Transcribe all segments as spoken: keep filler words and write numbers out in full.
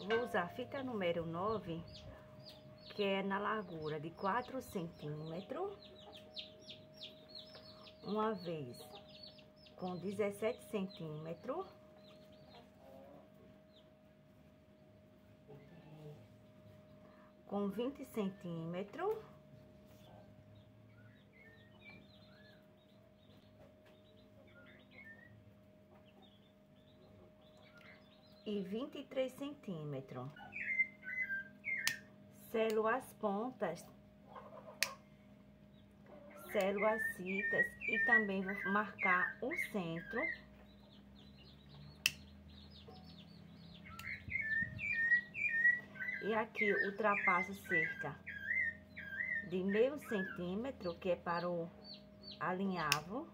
Vou usar fita número nove, que é na largura de quatro centímetros, uma vez com dezessete centímetros, com vinte centímetros, e vinte e três centímetros. Selo as pontas, selo as fitas e também vou marcar o centro. E aqui ultrapasso cerca de meio centímetro, que é para o alinhavo.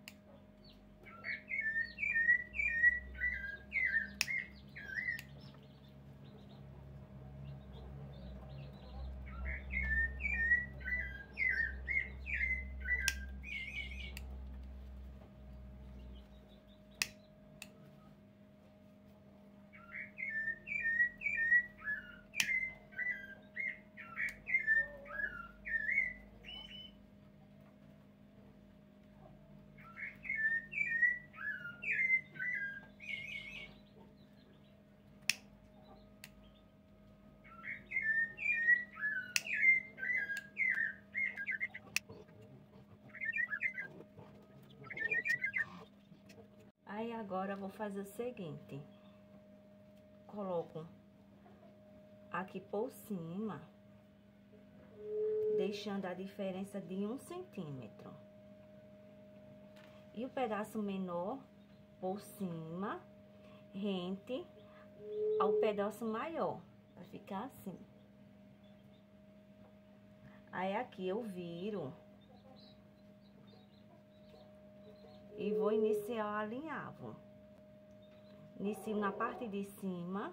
Aí agora eu vou fazer o seguinte: coloco aqui por cima, deixando a diferença de um centímetro. E o pedaço menor por cima, rente ao pedaço maior, vai ficar assim. Aí aqui eu viro e vou iniciar o alinhavo. Inicio na parte de cima.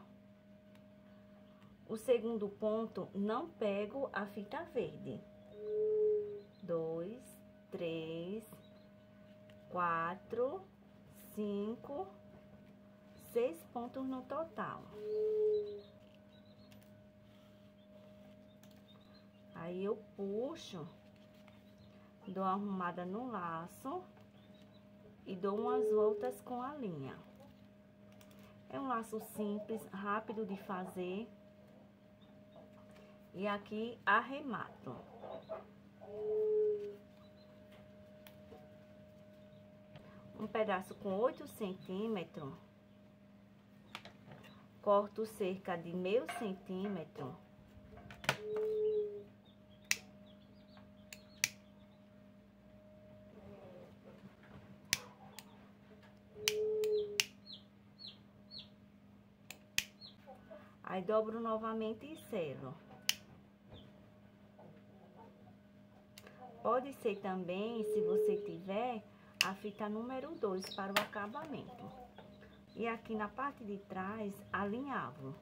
O segundo ponto, não pego a fita verde. Dois, três, quatro, cinco, seis pontos no total. Aí eu puxo, dou uma arrumada no laço e dou umas voltas com a linha. É um laço simples, rápido de fazer. E aqui arremato. Um pedaço com oito centímetros. Corto cerca de meio centímetro. Aí dobro novamente e selo. Pode ser também, se você tiver, a fita número dois para o acabamento. E aqui na parte de trás, alinhavo.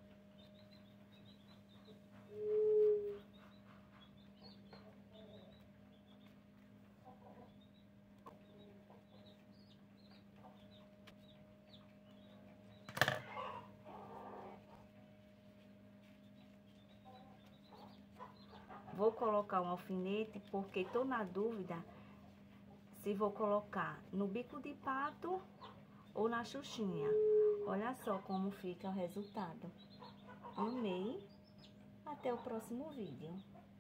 Vou colocar um alfinete, porque tô na dúvida se vou colocar no bico de pato ou na xuxinha. Olha só como fica o resultado. Amei. Até o próximo vídeo.